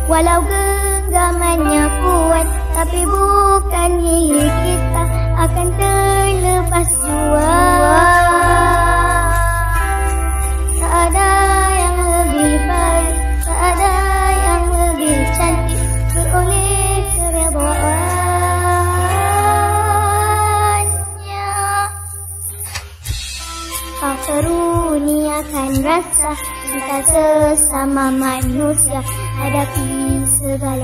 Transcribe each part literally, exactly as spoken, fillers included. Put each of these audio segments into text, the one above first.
Walau genggamannya kuat, tapi bukannya kita akan terlepas jua. Tak ada yang lebih baik, tak ada yang lebih cantik beroleh keredaannya. Kau karuniakan rasa cinta sesama manusia, hadapi segala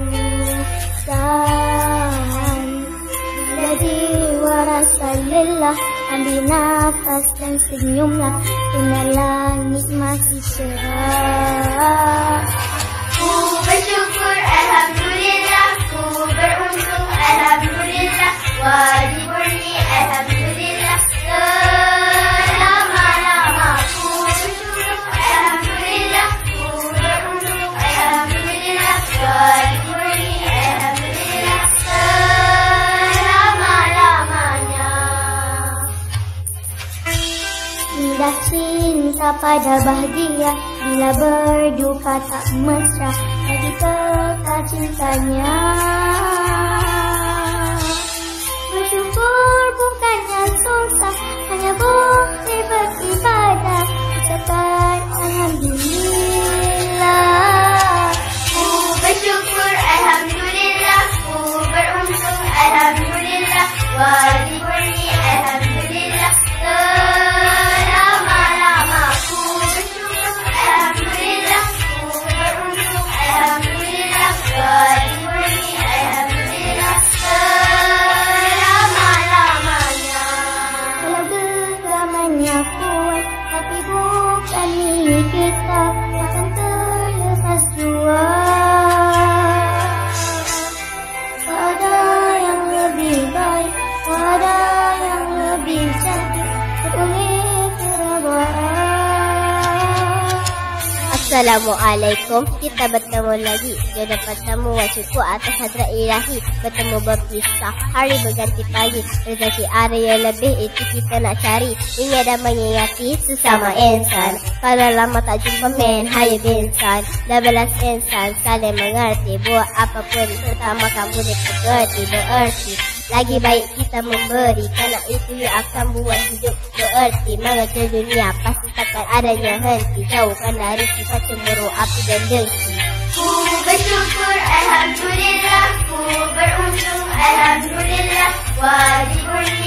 dugaan. Bila jiwa rasa lelah, ambil nafas dan senyumlah, dengan langit masih cerah. Ku bersyukur alhamdulillah, ku beruntung alhamdulillah, wajib murni alhamdulillah. Selama-lama ku bersyukur alhamdulillah, ku beruntung alhamdulillah, wajib murni alhamdulillah. Selama-lamanya. Indah cinta pada bahagia, bila berduka tak mesra, lagi kekal cintanya. Bersyukur bukannya susah, hanya boleh beribadah, ucapkan alhamdulillah. Ku bersyukur alhamdulillah, ku beruntung alhamdulillah, wajib murni alhamdulillah. Selama-lama ku bersyukur alhamdulillah, ku beruntung alhamdulillah, wajib murni alhamdulillah. Selama-lamanya. Walau genggamannya kuat, tapi bukan milik kita, akan terlepas jua. Tak ada yang lebih baik, tak ada yang lebih cantik beroleh keredaannya. Assalamualaikum, kita bertemu lagi. Jodoh bertemu syukur atas hadrat ilahi. Bertemu berpisah, hari berganti pagi. Rezeki ada yang lebih, itu kita nak cari. Ingat dan mengingati sesama insan. Kalau lama tak jumpa men, hai binsan. Dah belas insan, saling mengerti. Buat apapun pertama kamu boleh mengerti, bererti. Lagi baik kita memberi, kerana itu yang akan buat hidup bererti. Mengejar dunia pasti takkan adanya henti. Jauhkan dari sifat cemburu, api dan dengki. Ku bersyukur alhamdulillah, ku beruntung alhamdulillah, wajib murni